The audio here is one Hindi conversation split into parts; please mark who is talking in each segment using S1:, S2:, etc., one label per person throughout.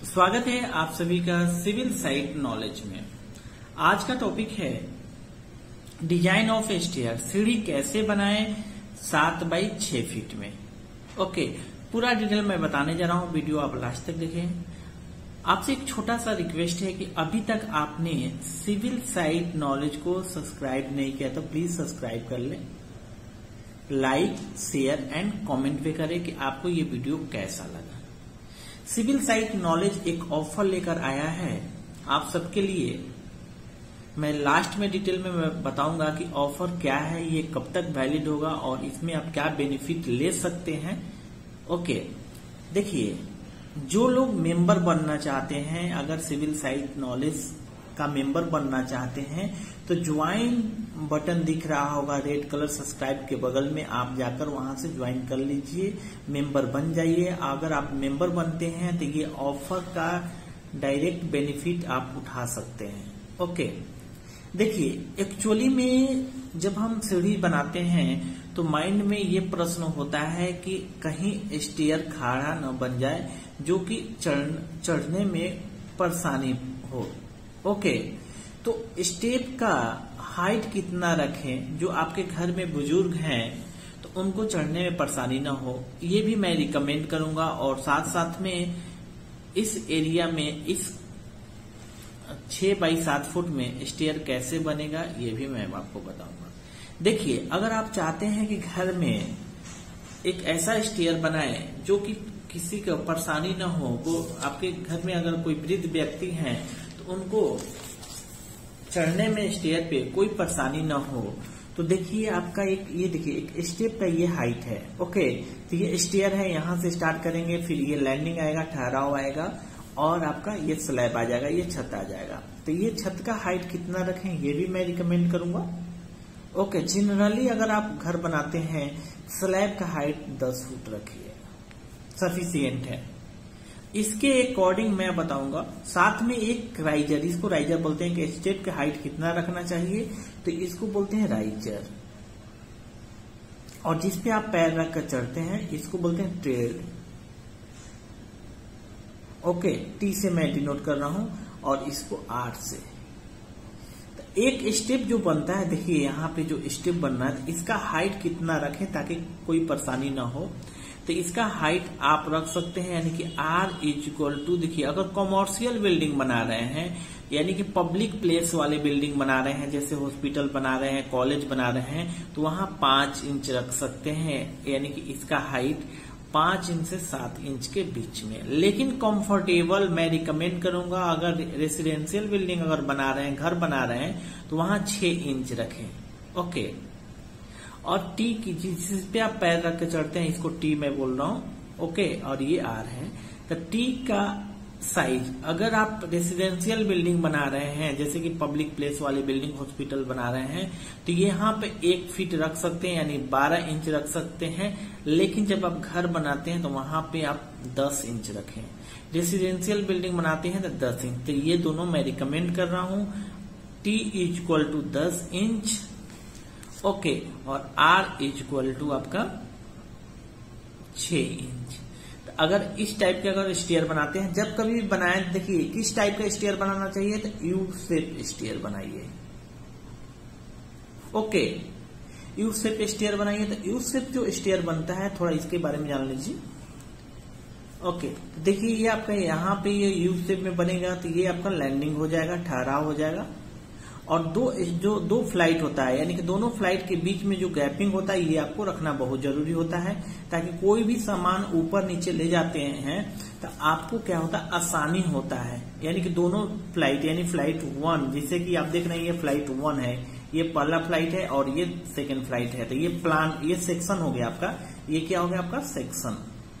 S1: स्वागत है आप सभी का सिविल साइट नॉलेज में। आज का टॉपिक है डिजाइन ऑफ स्टेयर, सीढ़ी कैसे बनाएं 7 बाई 6 फीट में। ओके, पूरा डिटेल मैं बताने जा रहा हूं, वीडियो आप लास्ट तक देखें। आपसे एक छोटा सा रिक्वेस्ट है कि अभी तक आपने सिविल साइट नॉलेज को सब्सक्राइब नहीं किया तो प्लीज सब्सक्राइब कर लें, लाइक शेयर एंड कमेंट भी करें कि आपको ये वीडियो कैसा लगा। सिविल साइट नॉलेज एक ऑफर लेकर आया है आप सबके लिए। मैं लास्ट में डिटेल में मैं बताऊंगा कि ऑफर क्या है, ये कब तक वैलिड होगा और इसमें आप क्या बेनिफिट ले सकते हैं। ओके, देखिए, जो लोग मेंबर बनना चाहते हैं, अगर सिविल साइट नॉलेज का मेंबर बनना चाहते हैं तो ज्वाइन बटन दिख रहा होगा रेड कलर सब्सक्राइब के बगल में, आप जाकर वहां से ज्वाइन कर लीजिए, मेंबर बन जाइए। अगर आप मेंबर बनते हैं तो ये ऑफर का डायरेक्ट बेनिफिट आप उठा सकते हैं। ओके, देखिए, एक्चुअली में जब हम सीढ़ी बनाते हैं तो माइंड में ये प्रश्न होता है कि कहीं स्टेयर खाड़ा न बन जाए जो कि चढ़ने में परेशानी हो। ओके, तो स्टेप का हाइट कितना रखें, जो आपके घर में बुजुर्ग हैं तो उनको चढ़ने में परेशानी ना हो, ये भी मैं रिकमेंड करूंगा। और साथ साथ में इस एरिया में इस 6 बाई 7 फुट में स्टेयर कैसे बनेगा ये भी मैं आपको बताऊंगा। देखिए, अगर आप चाहते हैं कि घर में एक ऐसा स्टेयर बनाए जो कि किसी को परेशानी न हो, वो आपके घर में अगर कोई वृद्ध व्यक्ति हैं तो उनको चढ़ने में स्टेयर पे कोई परेशानी न हो, तो देखिए आपका ये देखिए एक स्टेप का ये हाइट है। ओके, तो ये स्टेयर है, यहां से स्टार्ट करेंगे, फिर ये लैंडिंग आएगा, ठहराव आएगा और आपका ये स्लैब आ जाएगा, ये छत आ जाएगा। तो ये छत का हाइट कितना रखें ये भी मैं रिकमेंड करूंगा। ओके, जनरली अगर आप घर बनाते हैं स्लैब का हाइट 10 फुट रखिए, सफिशियंट है। इसके अकॉर्डिंग मैं बताऊंगा। साथ में एक राइजर, इसको राइजर बोलते हैं कि स्टेप की हाइट कितना रखना चाहिए, तो इसको बोलते हैं राइजर। और जिसपे आप पैर रख कर चढ़ते हैं इसको बोलते हैं ट्रेड। ओके, टी से मैं डिनोट कर रहा हूं और इसको 8 से। तो एक स्टेप जो बनता है, देखिए यहाँ पे जो स्टेप बनना है इसका हाइट कितना रखें ताकि कोई परेशानी ना हो, तो इसका हाइट आप रख सकते हैं यानी कि R=, देखिए अगर कॉमर्शियल बिल्डिंग बना रहे हैं यानी कि पब्लिक प्लेस वाले बिल्डिंग बना रहे हैं, जैसे हॉस्पिटल बना रहे हैं, कॉलेज बना रहे हैं, तो वहां 5 इंच रख सकते हैं, यानी कि इसका हाइट 5 इंच से 7 इंच के बीच में। लेकिन कंफर्टेबल मैं रिकमेंड करूंगा, अगर रेसिडेंशियल बिल्डिंग अगर बना रहे हैं, घर बना रहे हैं, तो वहां 6 इंच रखें। ओके, और टी की जिस पे आप पैर रख के चढ़ते हैं इसको टी मैं बोल रहा हूं। ओके, और ये आर है। तो टी का साइज, अगर आप रेसिडेंशियल बिल्डिंग बना रहे हैं, जैसे कि पब्लिक प्लेस वाली बिल्डिंग, हॉस्पिटल बना रहे हैं, तो यहाँ पे 1 फीट रख सकते हैं यानी 12 इंच रख सकते हैं। लेकिन जब आप घर बनाते हैं तो वहां पे आप 10 इंच रखें। रेसिडेंशियल बिल्डिंग बनाते हैं तो 10 इंच। तो ये दोनों मैं रिकमेंड कर रहा हूं, T=10 इंच। ओके, और R= आपका 6 इंच। तो अगर इस टाइप के अगर स्टेयर बनाते हैं, जब कभी भी बनाए, देखिए किस टाइप का स्टेयर बनाना चाहिए, तो यू शेप स्टेयर बनाइए। ओके, यू शेप स्टेयर बनाइए। तो यू शेप जो स्टेयर बनता है, थोड़ा इसके बारे में जान लीजिए। ओके, तो देखिए ये आपका यहाँ पे ये यू शेप में बनेगा, तो ये आपका लैंडिंग हो जाएगा, ठहराव हो जाएगा। और दो फ्लाइट होता है, यानी कि दोनों फ्लाइट के बीच में जो गैपिंग होता है ये आपको रखना बहुत जरूरी होता है, ताकि कोई भी सामान ऊपर नीचे ले जाते हैं तो आपको क्या होता है, आसानी होता है। यानी कि दोनों फ्लाइट, यानी फ्लाइट 1, जिसे कि आप देख रहे हैं ये फ्लाइट 1 है, ये पहला फ्लाइट है और ये सेकेंड फ्लाइट है। तो ये प्लान, ये सेक्शन हो गया आपका, ये क्या हो गया आपका सेक्शन,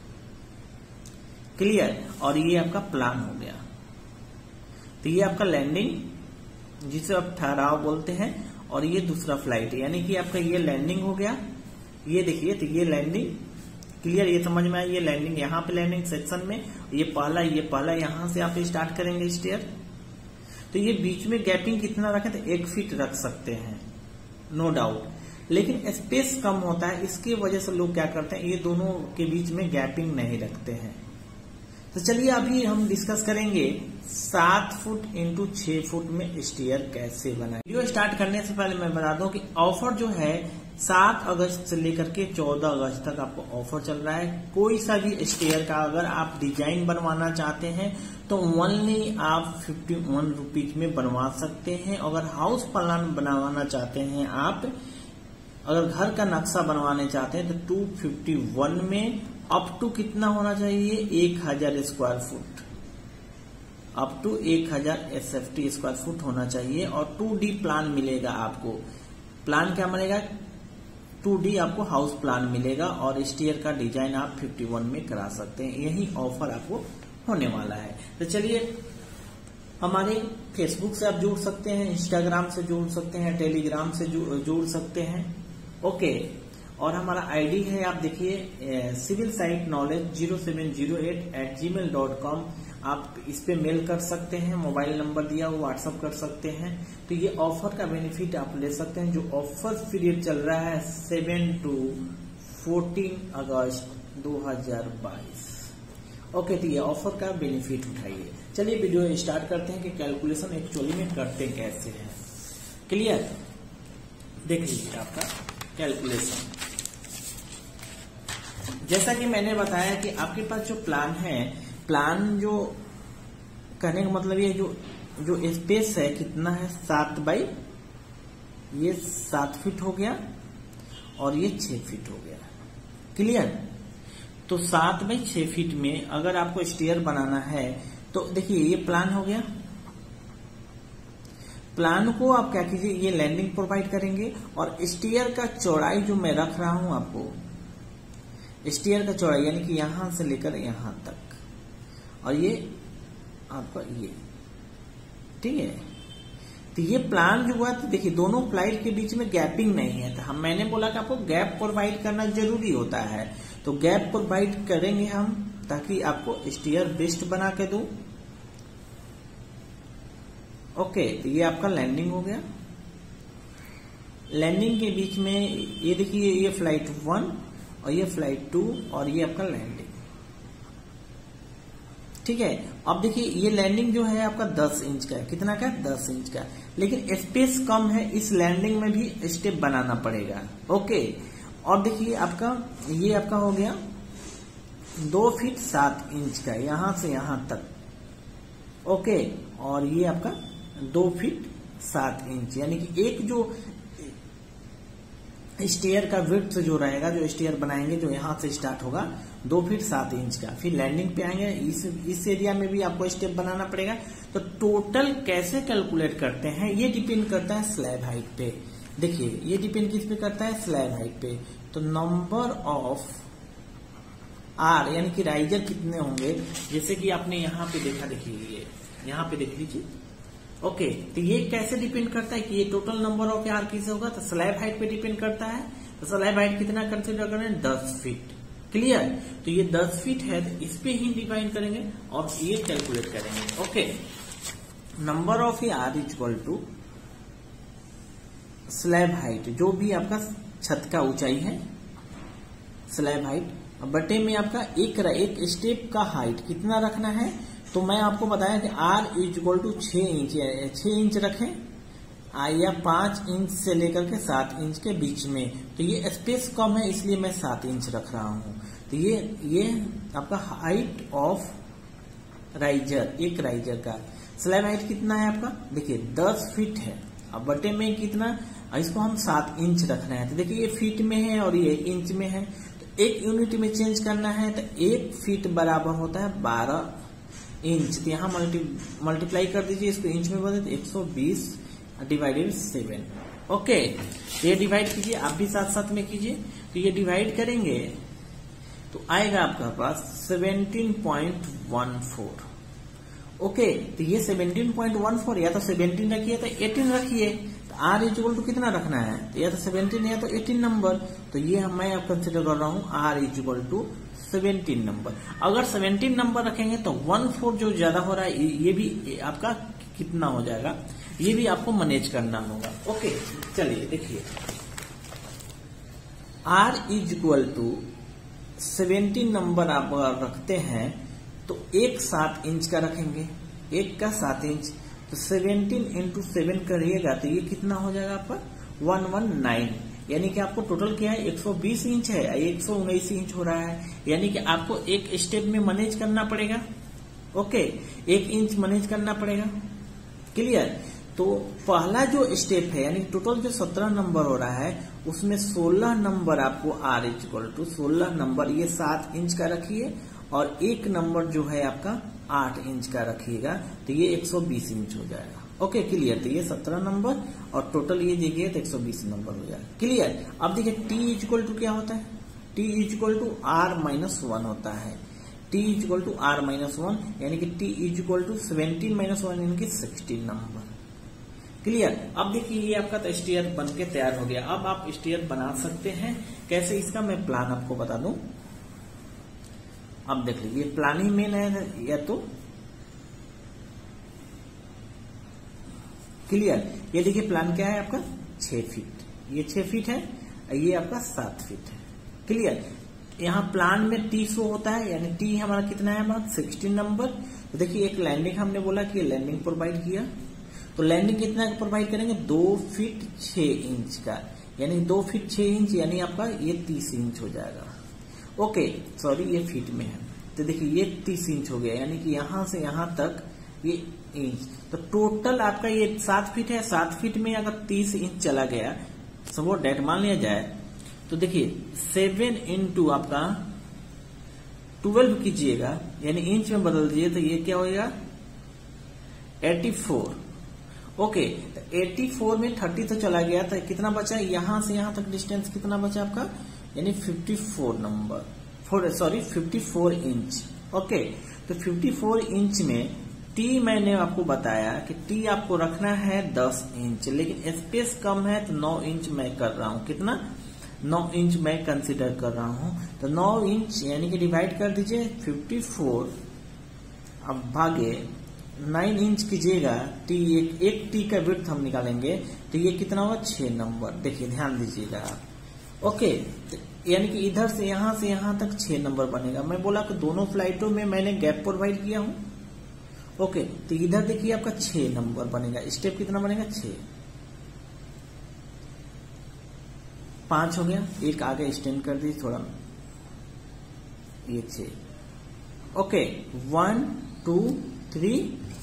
S1: क्लियर। और ये आपका प्लान हो गया। तो ये आपका लैंडिंग जिसे आप ठहराव बोलते हैं, और ये दूसरा फ्लाइट है, यानी कि आपका ये लैंडिंग हो गया। ये देखिए, तो ये लैंडिंग, क्लियर, ये समझ में आया, ये लैंडिंग, यहाँ पे लैंडिंग सेक्शन में, ये पहला यहां से आप स्टार्ट करेंगे स्टेयर। तो ये बीच में गैपिंग कितना रखें, तो 1 फीट रख सकते हैं, नो डाउट। लेकिन स्पेस कम होता है, इसकी वजह से लोग क्या करते हैं, ये दोनों के बीच में गैपिंग नहीं रखते हैं। तो चलिए अभी हम डिस्कस करेंगे 7 फुट इंटू 6 फुट में स्टेयर कैसे बनाएं। वीडियो स्टार्ट करने से पहले मैं बता दूं कि ऑफर जो है 7 अगस्त से लेकर के 14 अगस्त तक आपको ऑफर चल रहा है। कोई सा भी स्टेयर का अगर आप डिजाइन बनवाना चाहते हैं तो ओनली आप 51 रुपीज में बनवा सकते हैं। अगर हाउस प्लान बनवाना चाहते हैं आप, अगर घर का नक्शा बनवाने चाहते हैं तो 251 में अप टू कितना होना चाहिए, 1000 square foot, up to 1000 SFT square foot होना चाहिए। और 2D प्लान मिलेगा आपको। प्लान क्या मिलेगा, 2D आपको हाउस प्लान मिलेगा और स्टेयर का डिजाइन आप 51 में करा सकते हैं। यही ऑफर आपको होने वाला है। तो चलिए, हमारे फेसबुक से आप जुड़ सकते हैं, इंस्टाग्राम से जुड़ सकते हैं, टेलीग्राम से जुड़ सकते हैं। ओके, और हमारा आईडी है, आप देखिए सिविल साइट नॉलेज 0708@gmail.com। आप इस पे मेल कर सकते हैं, मोबाइल नंबर दिया वो व्हाट्सअप कर सकते हैं। तो ये ऑफर का बेनिफिट आप ले सकते हैं। जो ऑफर पीरियड चल रहा है 7 to 14 अगस्त 2022। ओके, तो ये ऑफर का बेनिफिट उठाइए। चलिए वीडियो स्टार्ट करते हैं कि कैलकुलेशन एक्चुअली में करते कैसे हैं। क्लियर, देख लीजिए आपका कैलकुलेशन। जैसा कि मैंने बताया कि आपके पास जो प्लान है, प्लान जो करने का मतलब ये जो स्पेस है कितना है, 7 बाई ये 7 फीट हो गया और ये 6 फीट हो गया। क्लियर, तो 7 बाई 6 फीट में अगर आपको स्टेयर बनाना है तो देखिए ये प्लान हो गया। प्लान को आप क्या कीजिए, ये लैंडिंग प्रोवाइड करेंगे और स्टेयर का चौड़ाई जो मैं रख रहा हूं आपको, स्टेयर का चौड़ाई यानी कि यहां से लेकर यहां तक, और ये आपका ये, ठीक है। तो ये प्लान जो हुआ, तो देखिए दोनों प्लाइड के बीच में गैपिंग नहीं है। तो मैंने बोला कि आपको गैप प्रोवाइड करना जरूरी होता है, तो गैप प्रोवाइड करेंगे हम ताकि आपको स्टेयर बेस्ट बना के दूं। ओके, तो ये आपका लैंडिंग हो गया। लैंडिंग के बीच में ये देखिए, ये फ्लाइट 1 और ये फ्लाइट 2 और ये आपका लैंडिंग, ठीक है। अब देखिए ये लैंडिंग जो है आपका 10 इंच का है। कितना का, 10 इंच का, लेकिन स्पेस कम है, इस लैंडिंग में भी स्टेप बनाना पड़ेगा। ओके, और देखिए आपका ये आपका हो गया 2 फीट 7 इंच का, यहां से यहां तक। ओके, और ये आपका 2 फीट 7 इंच, यानी कि एक जो स्टेयर का विड्थ जो रहेगा, जो स्टेयर बनाएंगे जो यहां से स्टार्ट होगा 2 फीट 7 इंच का, फिर लैंडिंग पे आएंगे, इस एरिया में भी आपको स्टेप बनाना पड़ेगा। तो टोटल कैसे कैलकुलेट करते हैं, ये डिपेंड करता है स्लैब हाइट पे। देखिए ये डिपेंड किस पे करता है, स्लैब हाइट पे। तो नंबर ऑफ आर यानी कि राइजर कितने होंगे, जैसे कि आपने यहाँ पे देखा, देखिए यहाँ पे देख लीजिए। ओके, तो ये कैसे डिपेंड करता है कि ये टोटल नंबर ऑफ आर किसे होगा, तो स्लैब हाइट पे डिपेंड करता है। तो स्लैब हाइट कितना कंसिडर कर रहे हैं, 10 फीट। क्लियर, तो ये 10 फीट है, तो इस पे ही डिवाइड करेंगे और ये कैलकुलेट करेंगे। Okay, number of R equal to slab height, जो भी आपका छत का ऊंचाई है, स्लैब हाइट बटे में आपका एक स्टेप का हाइट कितना रखना है। तो मैं आपको बताया कि R equal to 6 inch, 6 inch रखें या 5 इंच से लेकर के 7 इंच के बीच में। तो ये स्पेस कम है इसलिए मैं 7 इंच रख रहा हूं। तो ये आपका हाइट ऑफ राइजर, एक राइजर का स्लैब हाइट कितना है आपका, देखिए 10 फीट है। अब बटे में कितना, इसको हम 7 इंच रख रहे हैं। तो देखिए ये फीट में है और ये इंच में है, तो एक यूनिट में चेंज करना है। तो 1 फीट बराबर होता है 12 इंच। तो यहाँ मल्टीप्लाई कर दीजिए, इसको इंच में बदले तो 120 डिवाइडेड 7। ओके, ये डिवाइड कीजिए, आप भी साथ साथ में कीजिए। तो ये डिवाइड करेंगे तो आएगा आपका पास 17.14। ओके, तो ये 17.14 या तो 17 रखिए तो 18 रखिए। तो आर इक्वल टू कितना रखना है, तो या तो 17 या तो 18 नंबर। तो ये मैं अब कंसिडर कर रहा हूँ आर इक्वल टू 17 नंबर। अगर 17 नंबर रखेंगे तो 1/4 जो ज्यादा हो रहा है, ये भी आपका कितना हो जाएगा, ये भी आपको मैनेज करना होगा। ओके, चलिए देखिए, R इक्वल टू 17 नंबर आप रखते हैं तो एक 7 इंच का रखेंगे, एक का 7 इंच, तो 17 इंटू 7 करिएगा तो ये कितना हो जाएगा आपका 119, यानी कि आपको टोटल क्या है 120 इंच है, 119 इंच हो रहा है, यानी कि आपको एक स्टेप में मैनेज करना पड़ेगा। ओके, 1 इंच मैनेज करना पड़ेगा। क्लियर? तो पहला जो स्टेप है यानी टोटल जो 17 नंबर हो रहा है उसमें 16 नंबर आपको R इक्वल टू 16 नंबर ये 7 इंच का रखिए और एक नंबर जो है आपका 8 इंच का रखिएगा, तो ये 120 इंच हो जाएगा। Okay, clear? तो ये 17 नंबर और टोटल ये देखिए तो 120 नंबर हो जाएगा। क्लियर? अब देखिए T इक्वल टू क्या होता है, T इक्वल टू R-1 होता है, T इक्वल टू R-1 यानी कि T इक्वल टू 17 - 1 यानी कि 16 नंबर। क्लियर? अब देखिए ये आपका तो स्टीयर बन के तैयार हो गया। अब आप स्टीयर बना सकते हैं कैसे, इसका मैं प्लान आपको बता दूं। अब देख लीजिए प्लान ही मेन है या तो क्लियर। ये देखिए प्लान क्या है आपका 6 फीट, ये 6 फीट है, ये आपका 7 फीट है। क्लियर? यहाँ प्लान में T शो होता है, यानी T हमारा कितना है हमारा 16 नंबर। तो देखिए एक लैंडिंग हमने बोला कि लैंडिंग प्रोवाइड किया, तो लैंडिंग कितना प्रोवाइड करेंगे 2 फीट 6 इंच का, यानी 2 फीट 6 इंच यानी आपका ये 30 इंच हो जाएगा। ओके, सॉरी ये फीट में है, तो देखिए ये 30 इंच हो गया, यानी कि यहां से यहां तक ये इंच, तो टोटल आपका ये 7 फीट है। 7 फीट में अगर 30 इंच चला गया सब डेट मान लिया जाए, तो देखिए 7 इंटू आपका 12 कीजिएगा, यानी इंच में बदल दीजिए तो ये क्या होगा 84। ओके, तो 84 में 30 तो चला गया, तो कितना बचा यहां से यहां तक डिस्टेंस कितना बचा आपका, यानी 54 नंबर 54 इंच। ओके, तो 54 इंच में T मैंने आपको बताया कि T आपको रखना है 10 इंच, लेकिन स्पेस कम है तो 9 इंच मैं कर रहा हूं। कितना 9 इंच मैं कंसिडर कर रहा हूं, तो 9 इंच यानी कि डिवाइड कर दीजिए 54 अब भागे 9 इंच कीजिएगा, T एक T का विड्थ हम निकालेंगे तो ये कितना होगा 6 नंबर। देखिए ध्यान दीजिएगा आप। ओके, यानी कि इधर से यहां तक 6 नंबर बनेगा। मैं बोला कि दोनों फ्लाइटों में मैंने गैप प्रोवाइड किया हूं। ओके, तो इधर देखिए आपका 6 नंबर बनेगा। स्टेप कितना बनेगा 6, 5 हो गया, एक आगे एक्सटेंड कर दीजिए थोड़ा, ये 6। ओके, 1 2 3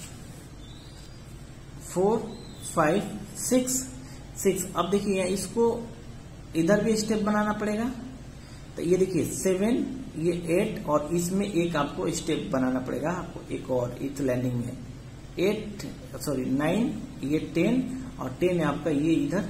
S1: 4 5 6। अब देखिए इसको इधर भी स्टेप बनाना पड़ेगा, तो ये देखिए 7 ये 8 और इसमें एक आपको स्टेप बनाना पड़ेगा आपको एक और इस लैंडिंग में 9 ये 10 और 10 आपका ये इधर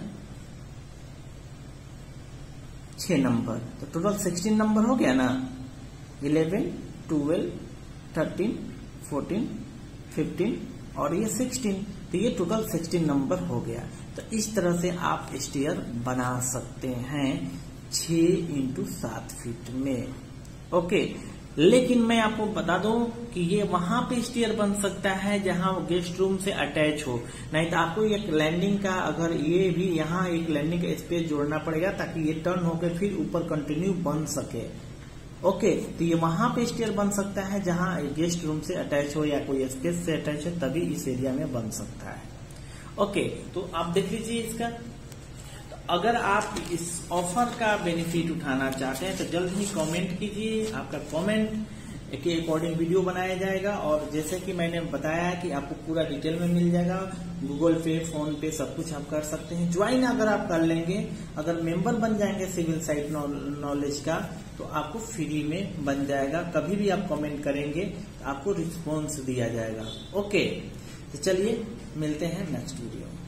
S1: 6 नंबर, तो टोटल 16 नंबर हो गया ना। 11 12 13 14 15 और ये 16, तो ये टोटल 16 नंबर हो गया। तो इस तरह से आप स्टीयर बना सकते हैं 6 इंटू 7 फीट में। ओके, लेकिन मैं आपको बता दूं कि ये वहां पे स्टीयर बन सकता है जहां गेस्ट रूम से अटैच हो, नहीं तो आपको एक लैंडिंग का अगर ये भी यहाँ एक लैंडिंग का स्पेस जोड़ना पड़ेगा ताकि ये टर्न होकर फिर ऊपर कंटिन्यू बन सके। ओके, तो ये वहां पे स्टीयर बन सकता है जहां गेस्ट रूम से अटैच हो या कोई स्पेस से अटैच हो, तभी इस एरिया में बन सकता है। ओके, तो आप देख लीजिए इसका। तो अगर आप इस ऑफर का बेनिफिट उठाना चाहते हैं तो जल्द ही कमेंट कीजिए, आपका कमेंट के अकॉर्डिंग वीडियो बनाया जाएगा। और जैसे कि मैंने बताया कि आपको पूरा डिटेल में मिल जाएगा, गूगल पे फोन पे सब कुछ आप कर सकते हैं। ज्वाइन अगर आप कर लेंगे, अगर मेंबर बन जाएंगे सिविल साइट नॉलेज का, तो आपको फ्री में बन जाएगा। कभी भी आप कमेंट करेंगे आपको रिस्पॉन्स दिया जाएगा। ओके, तो चलिए मिलते हैं नेक्स्ट वीडियो में।